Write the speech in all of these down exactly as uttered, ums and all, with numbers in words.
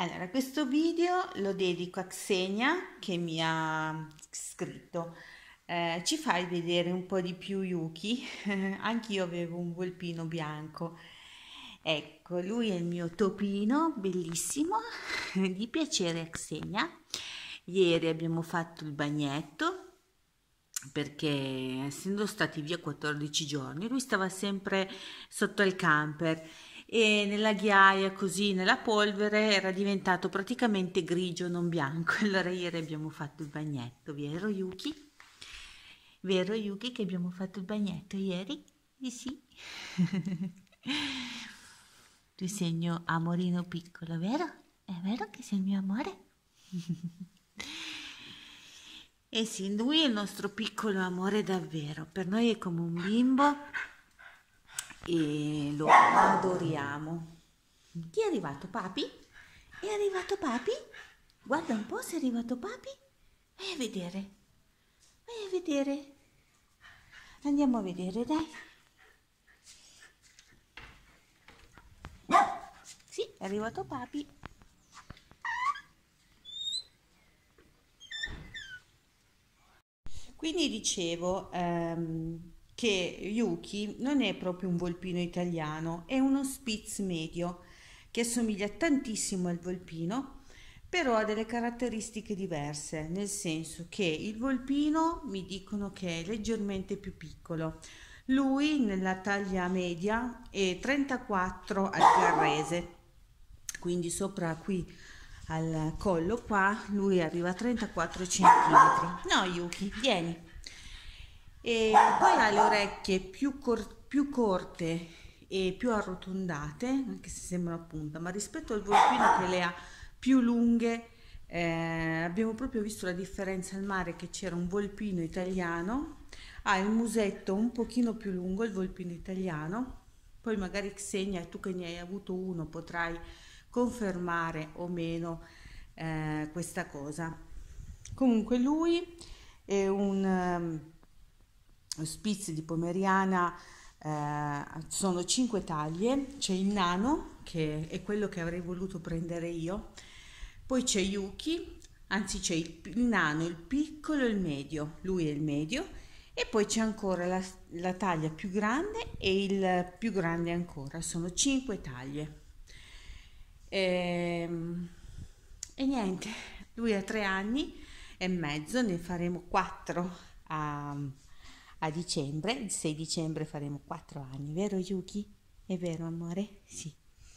Allora, questo video lo dedico a Xenia che mi ha scritto: eh, ci fai vedere un po' di più Yuki? Anch'io avevo un volpino bianco. Ecco, lui è il mio topino, bellissimo, di piacere a Xenia. Ieri abbiamo fatto il bagnetto perché, essendo stati via quattordici giorni, lui stava sempre sotto il camper e nella ghiaia, così nella polvere, era diventato praticamente grigio, non bianco. Allora ieri abbiamo fatto il bagnetto, vero Yuki? Vero Yuki che abbiamo fatto il bagnetto ieri? Sì, sì. Tu sei il mio amorino piccolo, vero? È vero che sei il mio amore? Eh sì, lui è il nostro piccolo amore davvero, per noi è come un bimbo e lo adoriamo. Chi è arrivato, papi? È arrivato papi? Guarda un po' se è arrivato papi. Vai a vedere, vai a vedere. Andiamo a vedere, dai. Sì, è arrivato papi. Quindi dicevo ehm, che Yuki non è proprio un volpino italiano, è uno Spitz medio che assomiglia tantissimo al volpino, però ha delle caratteristiche diverse, nel senso che il volpino mi dicono che è leggermente più piccolo. Lui nella taglia media è trentaquattro al carrese, quindi sopra qui al collo qua lui arriva a trentaquattro centimetri. No Yuki, vieni. E poi ha le orecchie più, cor- più corte e più arrotondate, anche se sembra a punta, ma rispetto al volpino che le ha più lunghe, eh, abbiamo proprio visto la differenza al mare, che c'era un volpino italiano, ha il musetto un pochino più lungo, il volpino italiano. Poi magari Xenia, tu che ne hai avuto uno, potrai confermare o meno eh, questa cosa. Comunque lui è un um, Spitz di Pomeriana, eh, sono cinque taglie, c'è il nano che è quello che avrei voluto prendere io, poi c'è Yuki, anzi c'è il, il nano, il piccolo e il medio, lui è il medio, e poi c'è ancora la, la taglia più grande e il più grande ancora, sono cinque taglie. E, e niente, lui ha tre anni e mezzo, ne faremo quattro a, a dicembre, il sei dicembre faremo quattro anni, vero Yuki? È vero amore? Sì.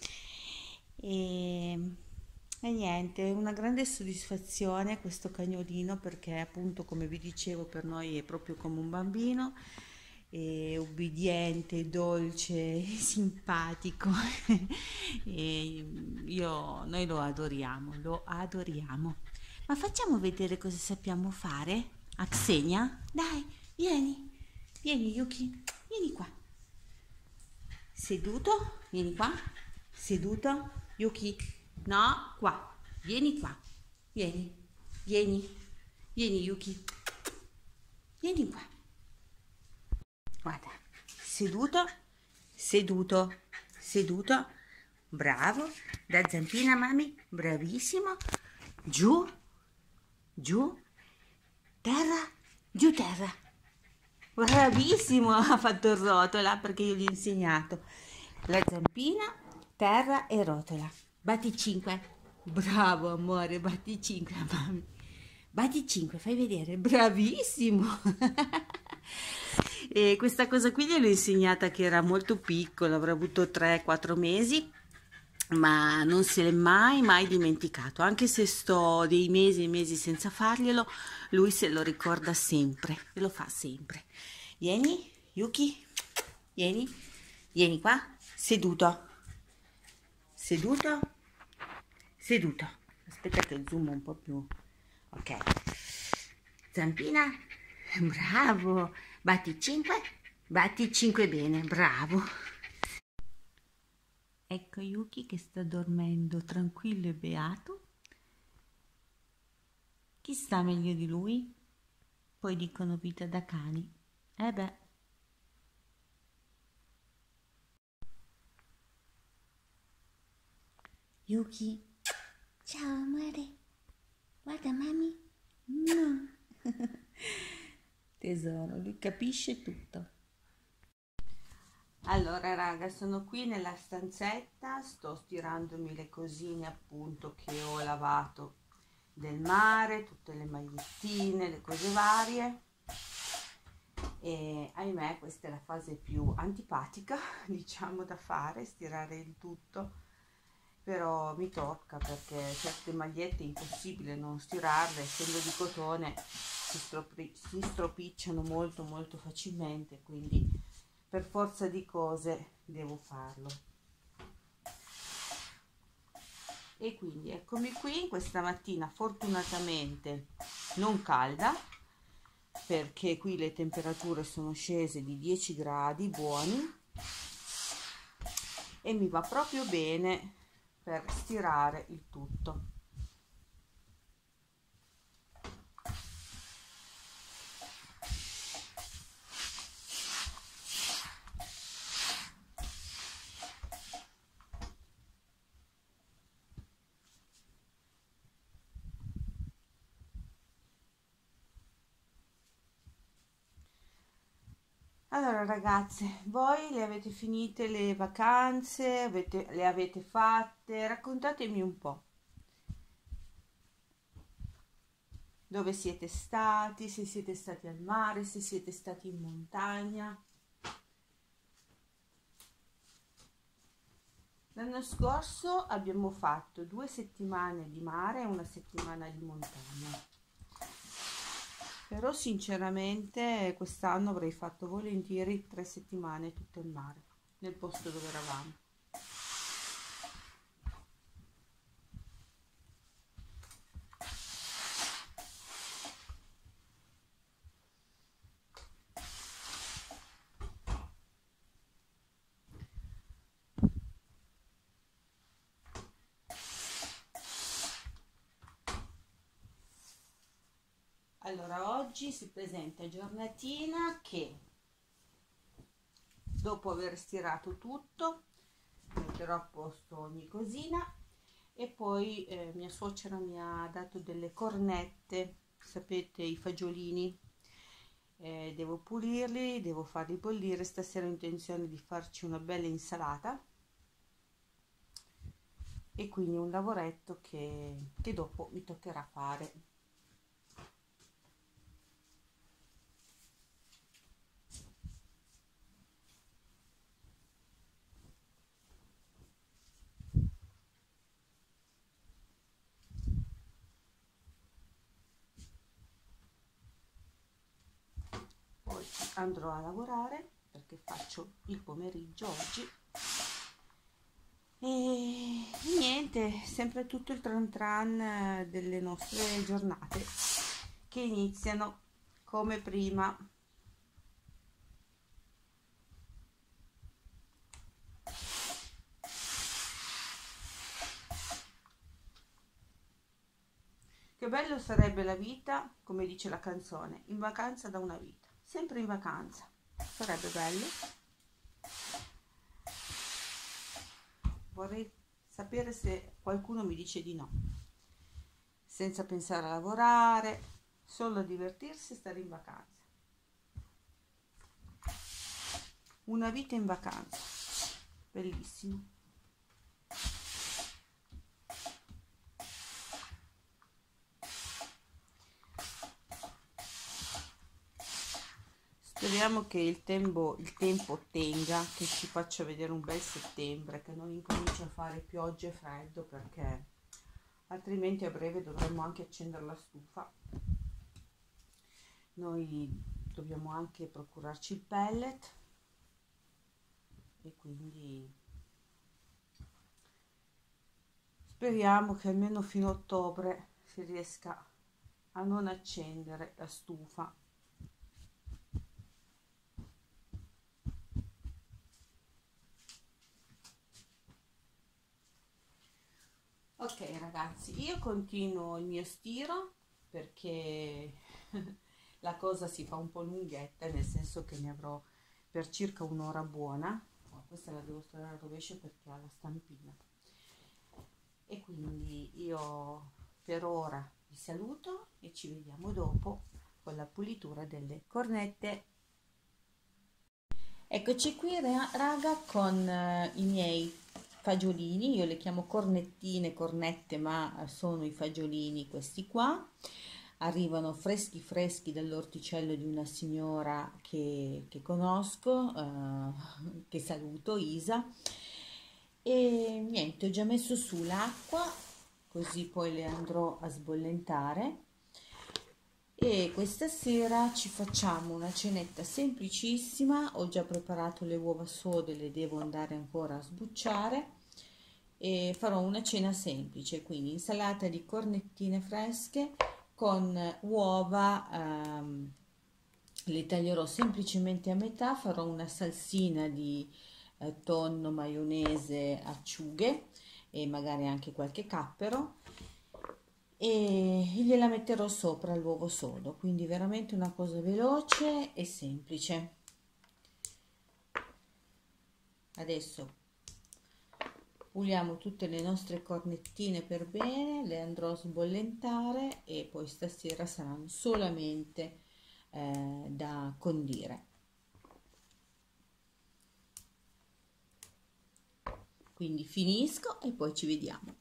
E, e niente, è una grande soddisfazione questo cagnolino, perché appunto, come vi dicevo, per noi è proprio come un bambino, è ubbidiente, dolce, simpatico. E io, noi lo adoriamo, lo adoriamo. Ma facciamo vedere cosa sappiamo fare a Xenia? Dai, vieni, vieni Yuki, vieni qua. Seduto, vieni qua. Seduto, Yuki. No, qua. Vieni qua. Vieni, vieni, vieni Yuki. Vieni qua. Guarda, seduto, seduto, seduto. Bravo. Da zampina, mami. Bravissimo. Giù, giù, terra, giù, terra. Bravissimo, ha fatto rotola perché io gli ho insegnato. La zampina, terra e rotola. Batti cinque. Bravo amore, batti cinque, mamma. Batti cinque, fai vedere. Bravissimo. E questa cosa qui gliel'ho insegnata che era molto piccolo, avrà avuto tre quattro mesi, ma non se l'è mai mai dimenticato. Anche se sto dei mesi e mesi senza farglielo, lui se lo ricorda sempre e lo fa sempre. Vieni Yuki, vieni, vieni qua, seduto, seduto, seduto. Aspetta che zoom un po' più. Ok, zampina, bravo. Batti cinque, batti cinque bene, bravo. Ecco Yuki che sta dormendo tranquillo e beato. Chi sta meglio di lui? Poi dicono vita da cani. Eh beh. Yuki, Ciao amore, guarda mami. No. Tesoro, lui capisce tutto. Allora raga, sono qui nella stanzetta, sto stirandomi le cosine appunto che ho lavato del mare, tutte le magliettine, le cose varie. E ahimè questa è la fase più antipatica diciamo da fare, stirare il tutto, però mi tocca perché certe magliette è impossibile non stirarle, essendo di cotone si, stropi, si stropicciano molto molto facilmente, quindi per forza di cose devo farlo. E quindi eccomi qui questa mattina, fortunatamente non calda, perché qui le temperature sono scese di dieci gradi buoni e mi va proprio bene per stirare il tutto. Allora ragazze, voi le avete finite le vacanze, avete, le avete fatte? Raccontatemi un po'. Dove siete stati, se siete stati al mare, se siete stati in montagna. L'anno scorso abbiamo fatto due settimane di mare e una settimana di montagna. Però sinceramente quest'anno avrei fatto volentieri tre settimane tutte in mare, nel posto dove eravamo. Allora, oggi si presenta giornatina che dopo aver stirato tutto metterò a posto ogni cosina e poi eh, mia suocera mi ha dato delle cornette, sapete, i fagiolini, eh, devo pulirli, devo farli bollire. Stasera ho intenzione di farci una bella insalata e quindi un lavoretto che, che dopo mi toccherà fare. Poi andrò a lavorare perché faccio il pomeriggio oggi e niente, sempre tutto il tran tran delle nostre giornate che iniziano come prima. Che bello sarebbe la vita, come dice la canzone, in vacanza da una vita, sempre in vacanza, sarebbe bello. Vorrei sapere se qualcuno mi dice di no, senza pensare a lavorare, solo a divertirsi e stare in vacanza. Una vita in vacanza, bellissimo. Speriamo che il tempo, il tempo tenga, che ci faccia vedere un bel settembre, che non incominci a fare pioggia e freddo, perché altrimenti a breve dovremmo anche accendere la stufa. Noi dobbiamo anche procurarci il pellet e quindi speriamo che almeno fino a ottobre si riesca a non accendere la stufa. Ok ragazzi, io continuo il mio stiro perché la cosa si fa un po' lunghetta, nel senso che ne avrò per circa un'ora buona. Oh, questa la devo stirare al rovescio perché ha la stampina. e quindi io per ora vi saluto e ci vediamo dopo con la pulitura delle cornette. Eccoci qui raga con eh, i miei fagiolini, io le chiamo cornettine, cornette, ma sono i fagiolini questi qua. Arrivano freschi freschi dall'orticello di una signora che, che conosco, eh, che saluto, Isa. E niente, ho già messo su l'acqua, così poi le andrò a sbollentare. E questa sera ci facciamo una cenetta semplicissima. Ho già preparato le uova sode, le devo andare ancora a sbucciare, e farò una cena semplice, quindi insalata di cornettine fresche con uova, ehm, le taglierò semplicemente a metà, farò una salsina di eh, tonno, maionese, acciughe e magari anche qualche cappero, e gliela metterò sopra l'uovo sodo, quindi veramente una cosa veloce e semplice. Adesso puliamo tutte le nostre cornettine per bene, le andrò a sbollentare e poi stasera saranno solamente eh, da condire. Quindi finisco e poi ci vediamo.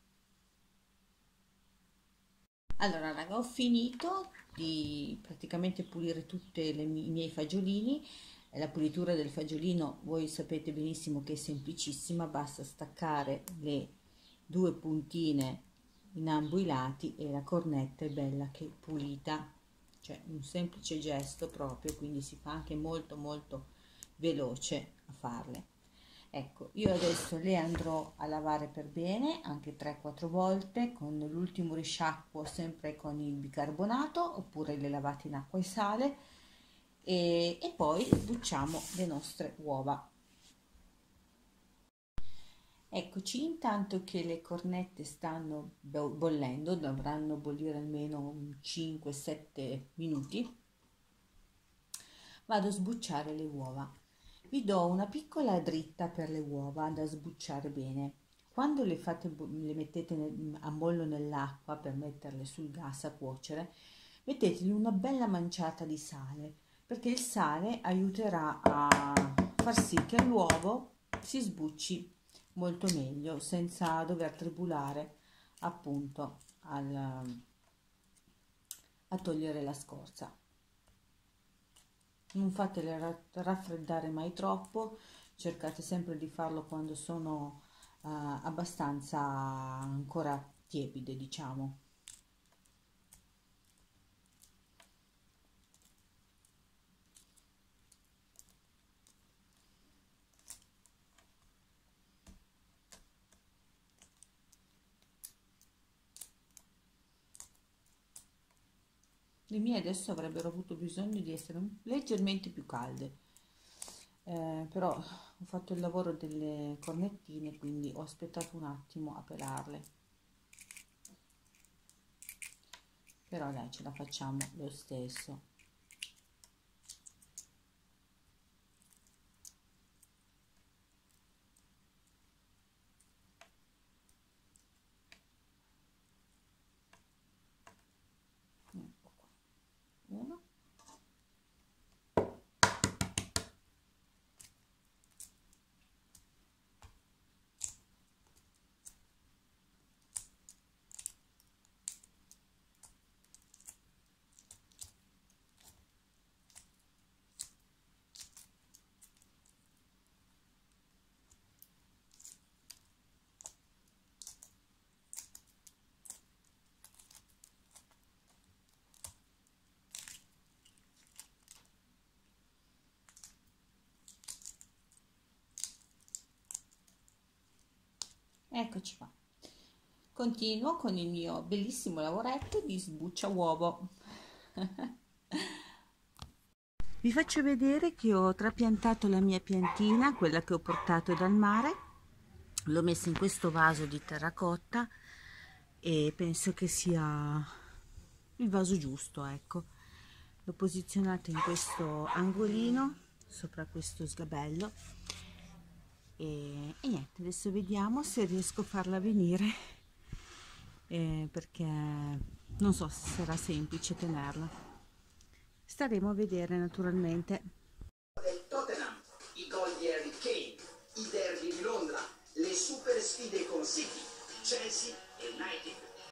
Allora raga, ho finito di praticamente pulire tutti i miei fagiolini. La pulitura del fagiolino voi sapete benissimo che è semplicissima, basta staccare le due puntine in ambo i lati e la cornetta è bella che pulita, cioè un semplice gesto proprio, quindi si fa anche molto molto veloce a farle. Ecco, io adesso le andrò a lavare per bene, anche tre quattro volte, con l'ultimo risciacquo sempre con il bicarbonato, oppure le lavate in acqua e sale, e, e poi sbucciamo le nostre uova. Eccoci, intanto che le cornette stanno bollendo, dovranno bollire almeno cinque sette minuti, vado a sbucciare le uova. Vi do una piccola dritta per le uova da sbucciare bene. Quando le, fate, le mettete nel, a bollo nell'acqua per metterle sul gas a cuocere, metteteli una bella manciata di sale, perché il sale aiuterà a far sì che l'uovo si sbucci molto meglio, senza dover tribulare appunto al, a togliere la scorza. Non fatele raffreddare mai troppo, cercate sempre di farlo quando sono uh, abbastanza ancora tiepide, diciamo. Le mie adesso avrebbero avuto bisogno di essere leggermente più calde, eh, però ho fatto il lavoro delle cornettine, quindi ho aspettato un attimo a pelarle, però dai, ce la facciamo lo stesso. Ecco qua. Uno. Eccoci qua. Continuo con il mio bellissimo lavoretto di sbuccia uovo. Vi faccio vedere che ho trapiantato la mia piantina, quella che ho portato dal mare. L'ho messa in questo vaso di terracotta e penso che sia il vaso giusto, ecco. L'ho posizionata in questo angolino sopra questo sgabello e, e niente, adesso vediamo se riesco a farla venire eh, perché non so se sarà semplice tenerla. Staremo a vedere naturalmente. Del Tottenham, i gol di Harry Kane, i derby di Londra, le super sfide con City, Chelsea e United.